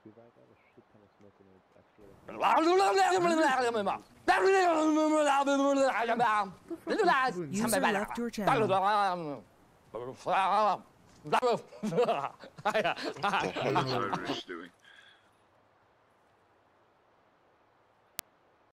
User left your channel. What the hell is Irish doing?